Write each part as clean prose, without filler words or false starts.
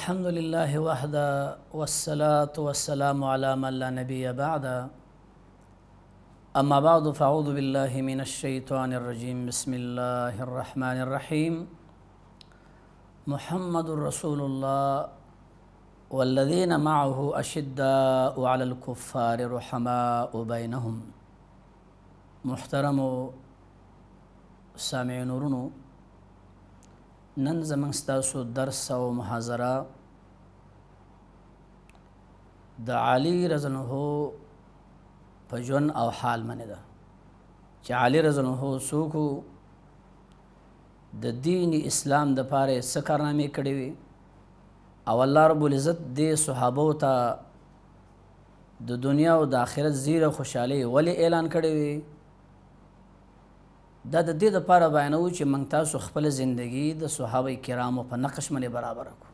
الحمد لله وحده والصلاة والسلام على من لا نبي بعد أما بعد فأعوذ بالله من الشيطان الرجيم بسم الله الرحمن الرحيم محمد رسول الله والذين معه أشداء على الكفار رحماء بينهم. محترم سامعين ورونو، نن زمن ستاسو درس او محاضره د علي رضی الله په ژوند او حال باندې ده چې علي رضی الله څوک د دین اسلام د پاره څه کارنامې کړې وي او الله رب العزت دې صحابو ته د دنیا او د آخرت زیره خوشحالي ولې اعلان کړی وي. دا د دې لپاره بیانوو چې موږ تاسو خپل زندگی د صحابه کرامو په نقش باندې برابر کړو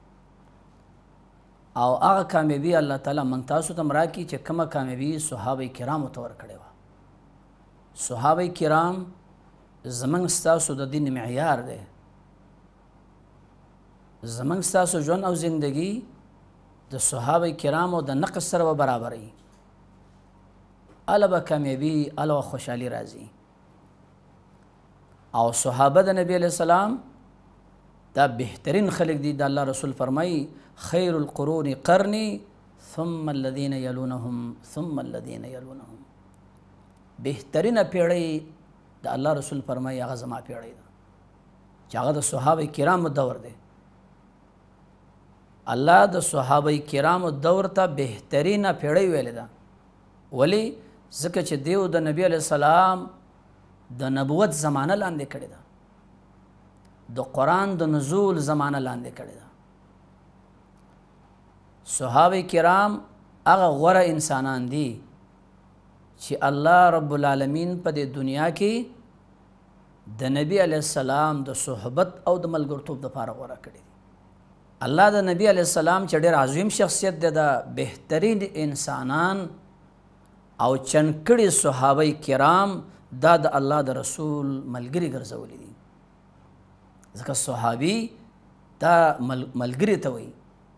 او هغه کامیابي الله تعالی موږ تاسو ته راکړي چې کومه کامیابي صحابه کرامو ته ورکړې وه. صحابه کرام زموږ ستاسو د دین معیار دی، زموږ ستاسو ژوند او زندگی د صحابه کرامو د نقش سره به برابروي، هله به کامیابي هله به خوشحالي راځي. او صحابه د نبی علیہ السلام دا بهترین خلق دي. د الله رسول فرمایي خیر القرون قرنی ثم الذین یلونهم ثم الذین یلونهم. بهترینه پیړۍ د الله رسول فرمایي هغه زما پیړۍ ده چې هغه د صحابه کرامو دور دی. الله د صحابه کرامو دور ته بهترینه پیړۍ ویلې ده. ولی ځکه چې دیو د نبی علیہ السلام د نبوت زمانه لاندې کړې ده، د قرآن د نزول زمانه لاندې کړې ده. صحابه کرام هغه غوره انسانان دي چې الله رب العالمین په دې دنیا کې د نبی علیہ السلام د صحبت او د ملګرتوب دپاره غوره کړي دي. الله د نبی علیہ السلام چې ډېر عظیم شخصیت دی، د بهترین انسانان او چنکړي صحابه کرام دا د الله د رسول ملګری ګرځولي دي. ځکه صحابي دا ملګری ته وایي.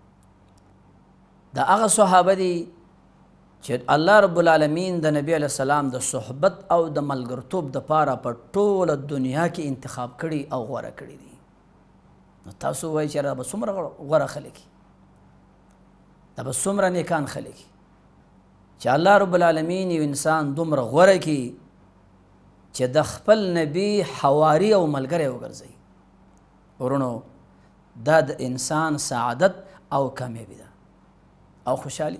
دا هغه صحابه دي چې الله رب العالمین د نبی علیہ السلام د صحبت او د ملګرتوب دپاره په ټوله دنیا کې انتخاب کړي او غوره کړي دي. نو تاسو وایئ چې دا به څومره غوره خلک دي، دا به څومره نیکان خلک دي چې الله رب العالمین یو انسان دومره غوره کړي چې د خپل نبی حواری او ملګری وګرځي. ورونو دا د انسان سعادت او کامیابي ده او خوشحالي.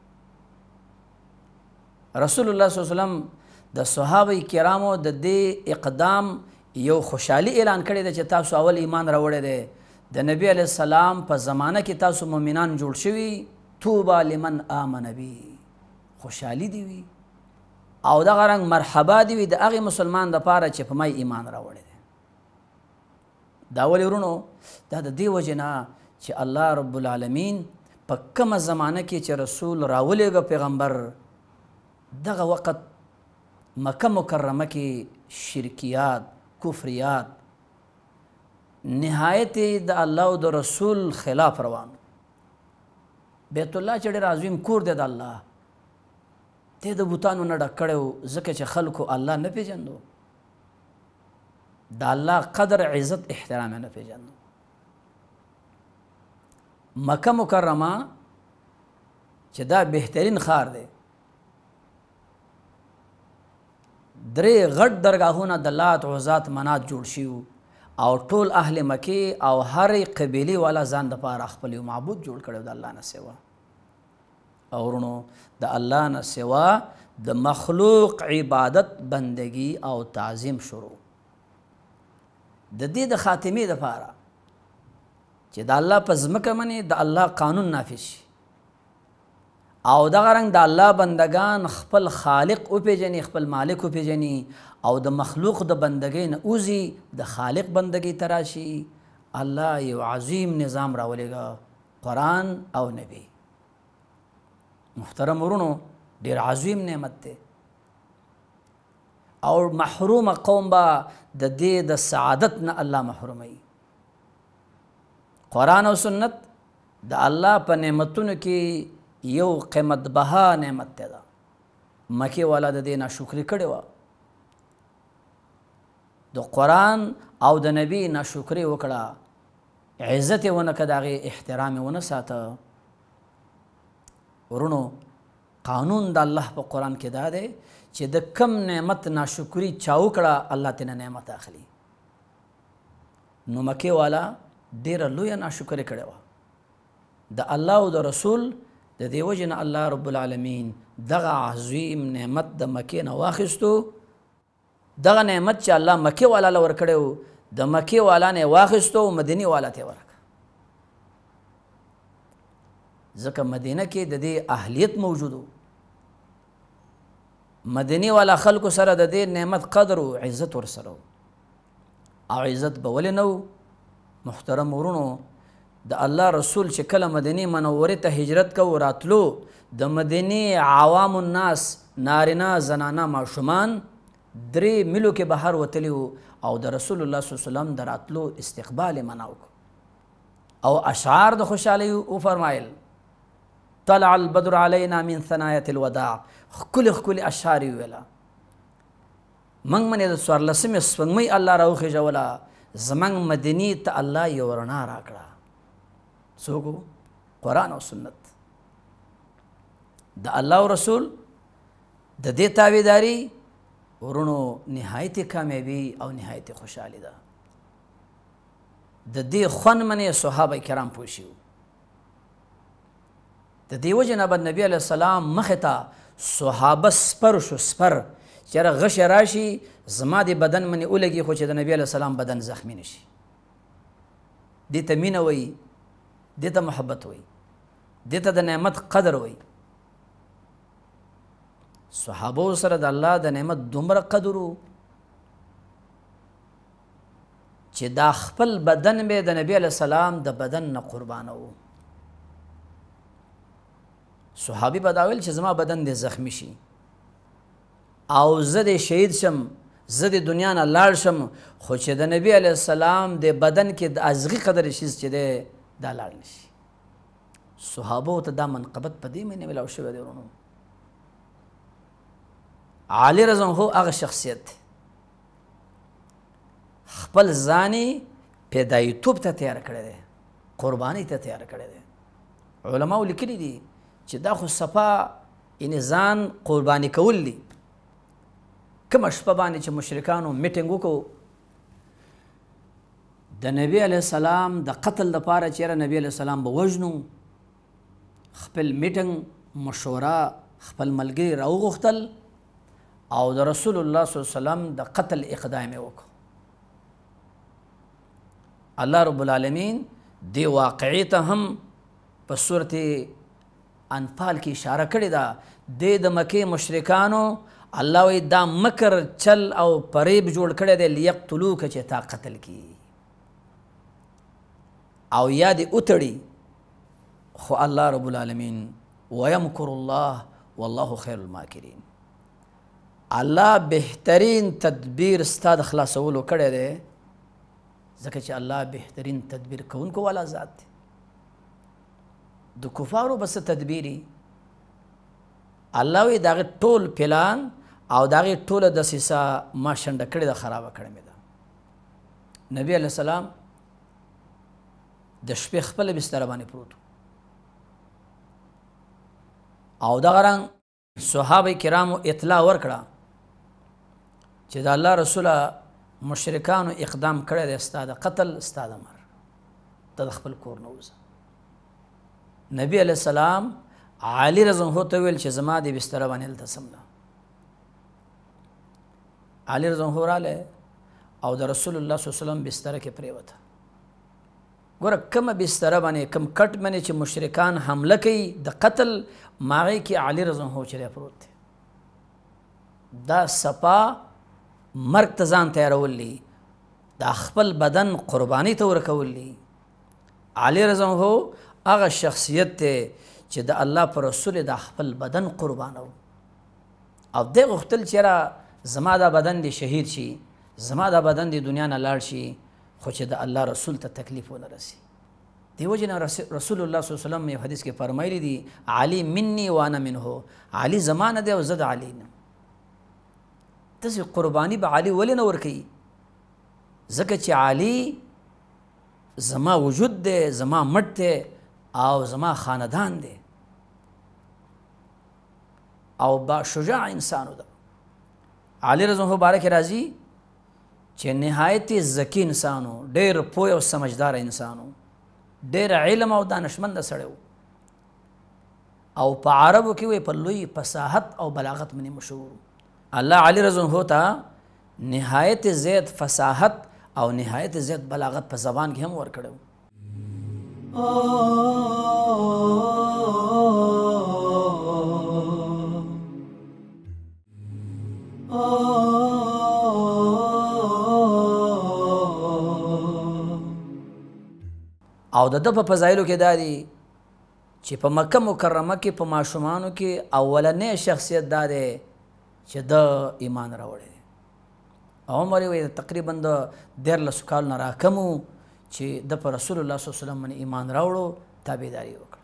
رسول الله صلی الله علیه وسلم د صحابه کرامو د دې اقدام یو خوشحالي اعلان کړی دی چې تاسو اول ایمان راوړی دی، د نبی علیہ السلام په زمانه کې تاسو مؤمنان جوړ شوي، توبه لمن آمن بی، خوشحالي دی وي او دغه رنګ مرحبا دی وي د هغې مسلمان دپاره چې په ما ایمان راوړی دی. دا ولې ورونو دا د دې وجې نه چې الله رب العالمین په کومه زمانه کې چې رسول راولېږه پیغمبر، دغه وخت مکه مکرمه کې شرکیات کفریات نهایت د الله او د رسول خلاف روان. بیت الله چې ډېر عظیم کور دی د الله، ته د بوتانو نه ډک کړی و ځکه چې خلکو الله نه پېژندو، د الله قدر عزت احترام نه پېژندو. مکه مکرمه چې دا بهترین ښار دی، درې غټ درګاهونه د لات عزات منات جوړ شي او ټول اهل مکې او هرې قبیلې والا ځان دپاره خپل یو معبود جوړ کړی د الله نه سوا. او ورونو د الله نه سوا د مخلوق عبادت بندگی او تعظیم شروع. د دې د خاتمې دپاره چې د الله په ځمکه باندې د الله قانون نافذ شي او دغه رنګ د الله بندگان خپل خالق وپېژني، خپل مالک وپېژني او د مخلوق د بندګۍ نه اوځي د خالق بندګۍ ته راشي. الله یو عظیم نظام راولېږه، قرآن او نبی. محترم ورونو ډېر عظیم نعمت دی او محروم قوم به د دې د سعادت نه الله محروموي. قرآن او سنت د الله په نعمتونو کې یو قیمت بها نعمت دی دا مکې والا د دې ناشکري کړې وه د قرآن او د نبي ناشکري وکړه عزت یې ونه کړه د هغې احترام یې ونه ساته ورونو قانون د الله په قرآن کې دا دی چې د کم نعمت ناشکري چا وکړه الله ترې نعمت اخلي نو مکې والا ډېره لویه ناشکري کړې وه د الله او د رسول د دې وجې نه الله رب العالمین دغه عظیم نعمت د مکې نه واخیستو دغه نعمت چې الله مکې والا له ورکړی و د مکې والا نه یې واخیستو او مدینې والا ته یې ورکړه ځکه مدینه کې د دې اهلیت موجود و مدینې والا خلکو سره د دې نعمت قدر و عزت ورسره و او عزت به ولې نه و محترم ورونو د الله رسول چې کله مدینې منورې ته هجرت کو راتلو د مدینې عوام الناس نارینه زنانه ماشومان 3 میلو کې بهر وتلي وو او د رسول الله صلی الله علیه وسلم د راتلو استقبال یې منع وکړو او اشعار د خوشحالۍ وفرمایل طلع البدر علینا من ثنایة الوداع ښکلې ښکلې اشعار یې ویله موږ منې د 14مې سپوږمۍ الله راوخېژوله زموږ مدینې ته الله یو رڼا راکړه څوک قرآن او سنت د الله او رسول د دې تابعداري ورونو نهایت کامیابی او نهایت خوشحالي ده د دې خوند منې صحابه کرام پوه شي د دې وجې نه به نبي علیه السلام مخې ته صحابه سپر شو سپر چېرې غشی راشي زما د بدن منې ولګي خو چې د نبي علیه السلام بدن زخمی نه شي دې ته مینه وایي دې ته محبت وایي دې ته د نعمت قدر وایي صحابو سره د الله د نعمت دومره قدر و چې دا خپل بدن به د نبی علیه السلام د بدن نه قربانه و صحابي به دا ویل چې زما بدن دې زخمی شي او زه دې شهید شم زه د دنیا نه لاړ شم خو چې د نبی علیه السلام د بدن کې د ازغي قدر شیز چې دی دا لاړ نه شي صحابو ته دا منقبت په دې معنی ملاو شوی دی ورونو عالی رضی الله عنه هغه شخصیت خپل ځاني پیدایتوب ته تیار کړی دی قربانۍ ته تیار کړی دی علماو لیکلي دي چې دا خو صفا یعنې ځان قرباني کول دي کومه شپه باندې چې مشرکانو میټینګ وکړو د نبی علیه السلام د قتل دپاره چېرې نبی علیه السلام به وژنو خپل میټینګ مشوره خپل ملګري راوغوښتل او د رسول الله صلی الله علیه وسلم د قتل اقدام یې وکړو الله رب العالمین دې واقعې ته هم په صورت انفال کې اشاره کړې ده د مکې مشرکانو الله وایي دا مکر چل او فریب جوړ کړی دی لیقتلوک چې تا قتل کړي او یا دې وتړي خو الله رب العالمین ویمکر الله والله خیر الماکرین الله بهترین تدبیر ستا د خلاصولو کړی دی ځکه چې الله بهترین تدبیر کوونکو والا ذات دی د کفارو بس تدبیری الله وی د هغې ټول پلان او د هغې ټوله دسیسه ما شنډه کړې ده خرابه کړې مې ده نبی علیه السلام د شپې خپله بستره باندې پروت او دغه رنګ صحابه کرامو اطلاع ورکړه چې د الله رسوله مشرکانو اقدام کړی دی ستا د قتل ستا د مر ته د خپل کور نه وځه نبی علیه السلام علی رضی الله ته ویل چې زما د بستره باندې هلته څمله علی رضی الله راغلی او د رسول الله صلی الله علیه وسلم بستره کې پرېوته ګوره کومه بستره باندې کوم کټ باندې چې مشرکان حمله کوي د قتل ماغې کې علی رضی الله چلی پروت دی دا صفا مرګ ته ځان تیارول دي دا خپل بدن قربانۍ ته ورکول دي علی رضی الله هغه شخصیت دی چې د الله پر رسول د خپل بدن قربانو او دی غوښتل چې را زما دا بدن دی شهید شي زما دا بدن دی دنیا نه لاړ شي خو چې د الله رسول ته تکلیف ونه رسي دیو جنا رسول الله صلی الله علیه وسلم یو حدیث کې فرمایلی دي علی مني وانا منه، علی زمانه دی او زه د علی نه. داسې قرباني به علی ولې نه ورکوي؟ ځکه چې علی زما وجود دی، زما مټ دی او زما خاندان دی او با شجاع انسانو ده. علی رضی الله بارک راځي چې نهایت ذکی انسانو، ډېر پوه او سمجدار انسانو، ډېر علم او دانشمند سړی و او په عربو کې وی په لوی فصاحت او بلاغت باندې مشهور. الله علی رضی الله ته نهایت زیات فصاحت او نهایت زیات بلاغت په زبان کې هم ورکړو. او د ده په فضایلو کې دا دي چې په مکه مکرمه کې په ماشومانو کې اولنی شخصیت دا دی چې د ایمان راوړی دی. عمر یې تقریبا د 14 کالو نه راکم و چې د په رسول الله صلی الله علیه وسلم باندې ایمان راوړو، تابعداري وکړه.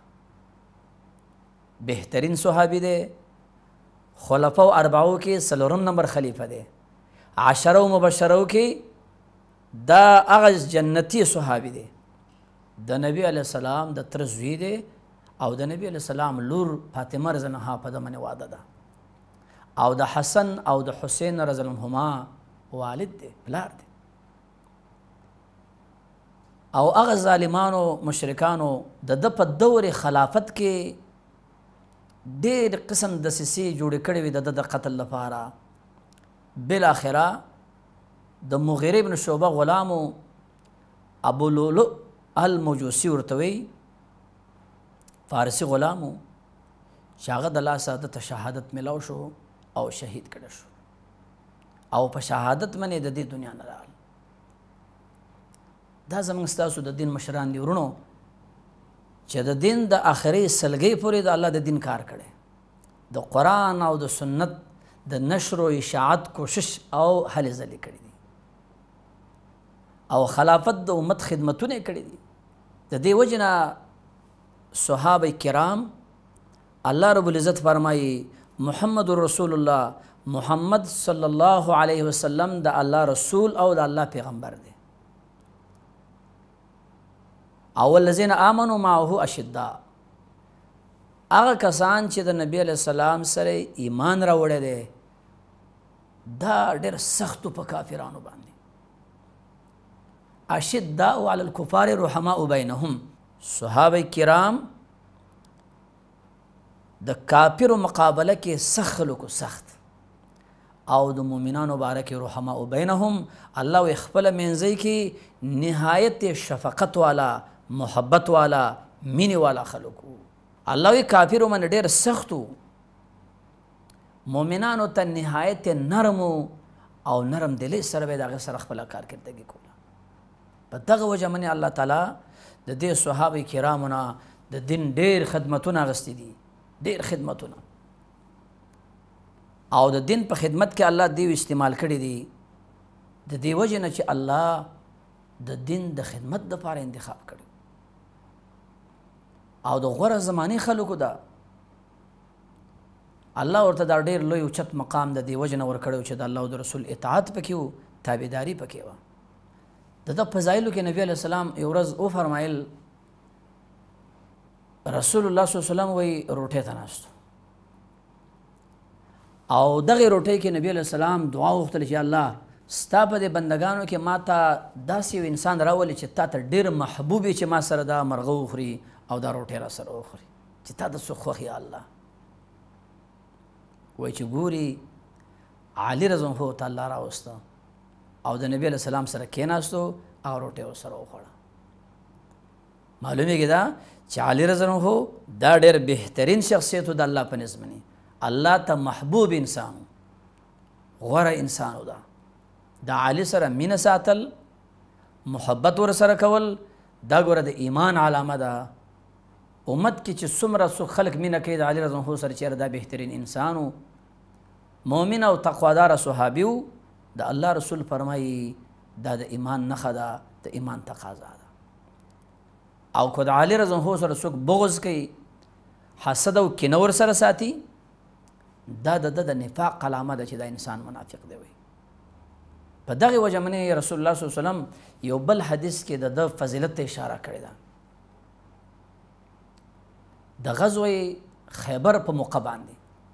بهترین صحابي دی، خلفاء اربعو کې 4 نمبر خلیفه دی، 10 مبشرو کې دا هغه جنتی صحابي دی. د نبی علیه السلام د تره زوی دی او د نبی علیه السلام لور فاطمه رضی الله عنها په ده باندې واده ده او د حسن او د حسین رضی الله عنهما والد دی، پلار دی. او هغه ظالمانو مشرکانو د ده په دور خلافت کې ډېر قسم دسیسې جوړې کړې وې د ده د قتل لپاره. بالاخره د مغیره بن شعبه غلامو ابو لؤلؤ المجوسی ورته وی، فارسی غلامو چې هغه د لاسه د شهادت ملاو شو او شهید کړه شو او په شهادت باندې د دې دنیا نه راغل. دا زموږ ستاسو د دین مشران دي ورونو چې د دین د آخري سلګۍ پورې د الله د دین کار کړی، د قرآن او د سنت د نشر و اشاعت کوشش او هلې ځلې کړي دي او خلافت د امت خدمتونه کړي دي. د دې وجې نه صحابه کرام الله رب العزت فرمایي محمد رسول الله، محمد صلی الله علیه وسلم د الله رسول او د الله پیغمبر دی. او الذین آمنوا معه اشداء، هغه کسان چې د نبی علیه السلام سره ایمان راوړی دی دا ډېر سختو په کافرانو باندې. اشداء علی الکفار رحماء بینهم، صحابه کرام د کافرو مقابله کې سخت خلکو سخت او د مؤمنانو باره کې رحماء بینهم. الله خپل منځي کې نهایت شفقت والا، محبت والا، مینې والا خلکو. الله کافرو باندې ډېر سختو، مؤمنانو ته نهایت نرمو او نرم دلی سره به د هغې سره خپله کارکردګي کوله. په دغه وجه باندې الله تعالی د دې صحابه کرامو نه د دین ډېر خدمتونه اخیستي دي، ډېر خدمتونه. او د دین په خدمت کې الله دیو استعمال کړي دي د دې وجه نه چې الله د دین د خدمت دپاره انتخاب کړي او د غوره زمانې خلکو ده الله ورته دا ډېر لوی اوچت مقام د دې وجه نه ورکړی چې د الله او د رسول اطاعت پکې و، تابعداري پکې وه. د ده فضایلو کې نبی علیه السلام یو ورځ وفرمایل رسول الله صلی الله علیه وسلم وی روټۍ ته ناستو او دغې روټۍ کې نبی علیه السلام دعا وغوښتله چې الله ستا په دې بندګانو کې ما ته داسې یو انسان راولي چې تا ته ډېر محبوب یې چې ما سره دا مرغه وخوري او دا روټۍ را سره وخوري، چې تا ته څوک خوښ یا الله. وایي چې ګوري علي رضی الله ته الله راوسته او د نبی علیه السلام سره کېناستو او روټۍ ورسره وخوړه. معلومیږي دا چې علي رضی الله دا ډېر بهترین شخصیت و د الله په نزد باندې، الله ته محبوب انسان، غوره انسان و. دا علي سره مینه ساتل، محبت ورسره کول دا ګوره د ایمان علامه ده. امت کې چې څومره څوک خلک مینه کوي د علي رضی الله سره چېرې دا بهترین انسان و، مؤمن او تقواداره صحابي و. د الله رسول فرمایي دا د ایمان نښه ده، د ایمان تقاضا ده. او که د علي رضی الله عنه سره څوک بغض کوي حسد او کینه ورسره ساتي دا د نفاق علامه ده چې دا انسان منافق دی وي. په دغه وجه باندې رسول الله صلی الله علیه وسلم یو بل حدیث کې د فضیلت ته اشاره کړې ده. د غزوه خیبر په موقع باندې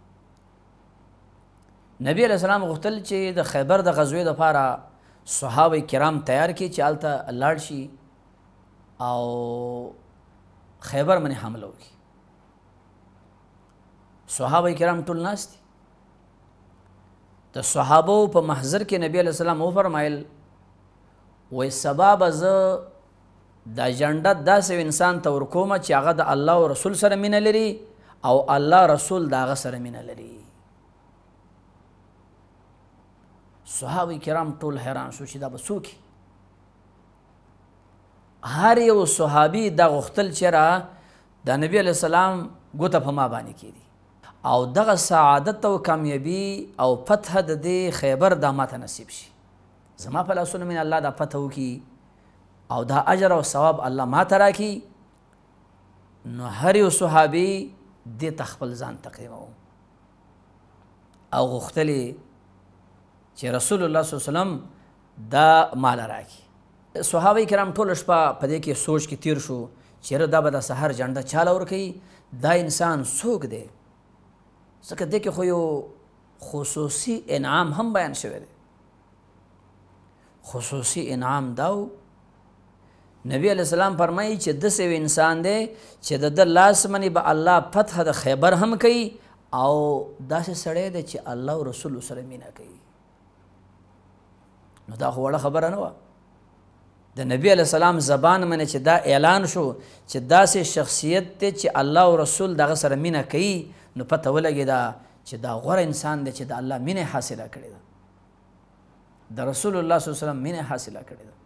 نبی علیہ السلام غوښتل چې د خیبر د غزوې دپاره صحابه کرام تیار کړي چې هلته لاړ شي او خیبر باندې حمله وکړي. صحابه کرام ټول ناست دي. د صحابو په محضر کې نبی علیہ السلام وفرمایل وایي سبا به زه دا جنډه داسې انسان ته ورکوم چې هغه د الله او رسول سره مینه لري او الله رسول د هغه سره مینه لري. صحابه کرام ټول حیران شو چې دا به څوک وي. هر یو صحابي دا غوښتل چې را د نبی علیہ السلام ګوته په ما باندې کېدي او دغه سعادت او کامیابي او فتح د دې خیبر دا ماته نصیب شي. زما په لاسونو من الله دا فتح وکړي او دا اجر او ثواب الله ماته راکړي. نو هر یو صحابي دې ته خپل ځان تقدیمو او غوښتلې چې رسول الله صلی الله علیه وسلم دا مال راکړي. صحابه کرام ټول شپه په دې کې سوچ کې تیر شو چیرې دا به د سحر جنډه چاله ورکوي. دا انسان څوک دی؟ ځکه دې کې خو یو خصوصي انعام هم بیان شوی دی. خصوصي انعام داو نبی علیہ السلام فرمایي چې داسې یو انسان دی چې د ده لاس باندې به الله فتح د خیبر هم کوي او داسې سړی دی چې الله او رسول سره مینه کوي. نو دا خو وړه خبره نه وه. د نبی علیہ السلام زبان باندې چې دا اعلان شو چې داسې شخصیت دی چې الله او رسول دغه سره مینه کوي نو پته ولګېده چې دا غوره انسان دی چې د الله مینه حاصله کړې ده، د رسول الله صلی الله علیه وسلم مینه حاصله کړې ده.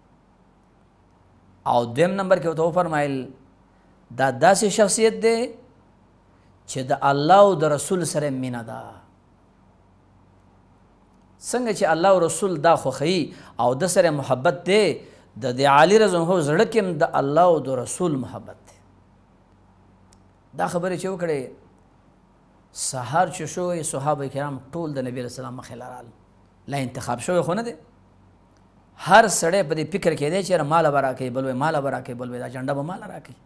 او دویم نمبر کې ورته وفرمایل دا داسې شخصیت دی چې د الله او د رسول سره مینه ده. څنګه چې الله او رسول دا خوښوي او د سره محبت دی د علي رضی الله عنه زړه کې د الله او د رسول محبت دی. دا خبرې چې وکړې سهار چې شوی صحابه کرام ټول د نبی علیہ السلام مخې له رال. لا انتخاب شوی خو نه دی. هر سړی په دې فکر کې دی چې ماله به راکوي بل وی ماله به راکوي بل وی دا جنډه به ماله راکوي.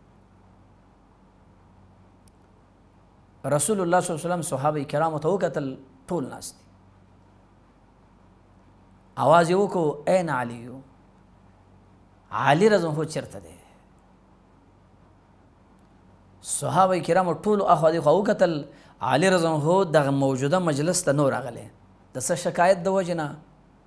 رسول الله صلی الله علیه وسلم صحابه کرامو ته وکتل ټول ناست دي. आवाज یې وکړو این علیو، علي رضی الله عنه چېرته دی؟ صحابه کرامو ټولو اخوا دېخوا وکتل. علي رضی الله عنه دغه موجوده مجلس ته نو راغلی د څه شکایت د وجې نه.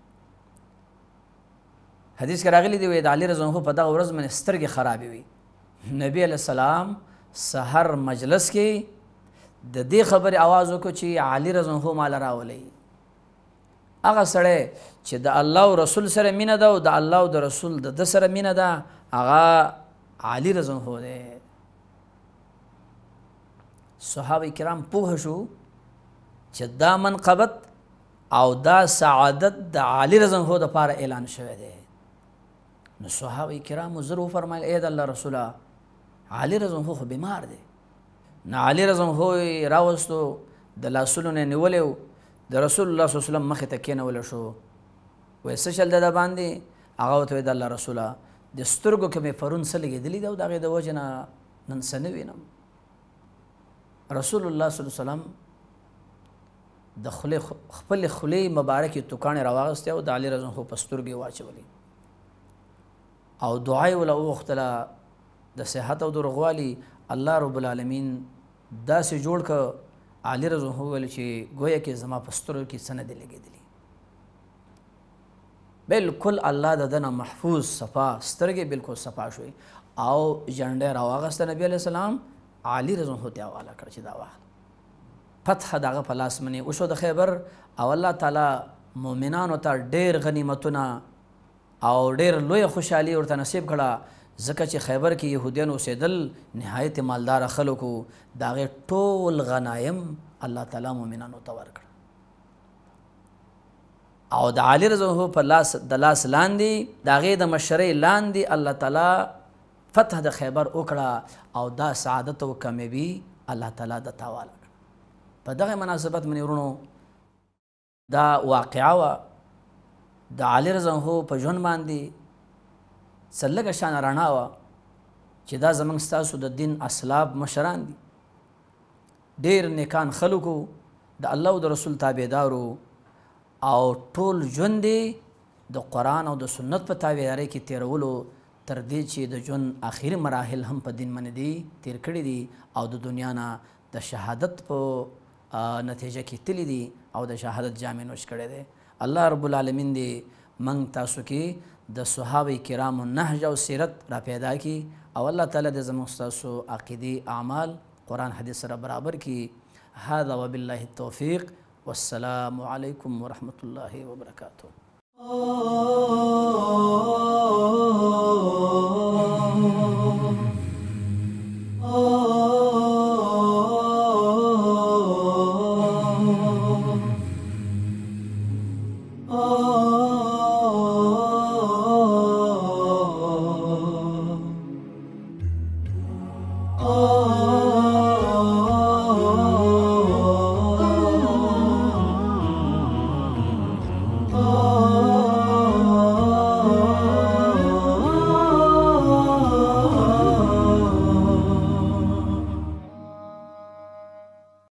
حدیث کې راغلی دی وایي د علي رضی الله عنه په دغه ورځ باندې سترګې خرابې وي. نبی علیه السلام سحر مجلس کې د دې خبرې آواز وکړو چې علي رضی الله عنه ماله راولئ. هغه سړی چې د الله او رسول سره مینه ده او د الله او د رسول د ده سره مینه ده هغه علي رضی الله عنه دی. صحابه کرام پوه شو چې دا منقبت او دا سعادت د علي رضی الله عنه دپاره اعلان شوی دی. نو صحابه کرامو زر وفرمایل ای د الله رسوله علي رضی الله عنه خو بیمار دی. نو علي رضی الله عنه یې راوستو د لاسونو نه نیولی و د رسول الله صلی الله علیه وسلم مخې ته کېنولی شو. وایي څه چل دی د باندې؟ هغه ورته وایي د الله رسوله د سترګو کې مې پرون څه لګېدلي ده او د هغې د وجې نه نن څه نه وینم. رسول الله صلی الله علیه وسلم د خپلې خولې مبارکې توکاڼې راواغستې او د علي رضی الله عنه په سترګې واچولې او دعا یې وله وغوښتله د صحت او د روغوالي. الله رب العالمین داسې جوړ که علي رضی الله عنه وویل چې ګویا کې زما په سترګو کې څه نه دي لګېدلي. بلکل الله د ده نه محفوظ صفا سترګې بلکل صفا شوې او جنډه راواغسته نبی علیه السلام علي رضی الله عنه ته حواله کړ چې دا واخله. فتح دغه په لاس باندې وشو د خیبر او الله تعالی مؤمنانو ته ډېر غنیمتونه او ډېر لویه خوشحالي ورته نصیب کړه ځکه چې خیبر کې یهودیان اوسېدل نهایت مالداره خلکو د هغې ټول غنایم الله تعالی مؤمنانو ته ورکړه او د علي رضی الله عنه په لاس د لاس لاندې د هغې د مشرۍ لاندې الله تعالی فتح د خیبر وکړه او دا سعادت او کامیابي الله تعالی د تاواله کړه. په دغه مناسبت باندې ورونو دا واقعه وه د علي رضی الله عنه په ژوند باندې څه لږه شانه رڼا وه چې دا زموږ ستاسو د دین اسلاف مشران دي، ډېر نیکان خلکو، د الله او د رسول تابعدارو، او ټول ژوند یې د قرآن او د سنت په تابعدارۍ کې تېرولو تر دې چې د ژوند آخري مراحل هم په دین باندې دي تېر کړي دي او د دنیا نه د شهادت په نتیجه کې تللی دي او د شهادت جام نوش کړی دی. الله رب العالمین دې موږ تاسو کې د صحابه کرامو نهج او سیرت را پیدا کړي او الله تعالی دې زموږ ستاسو عقیدي اعمال قرآن حدیث سره برابر کړي. هذا وبالله التوفیق والسلام علیکم ورحمة الله وبرکاته.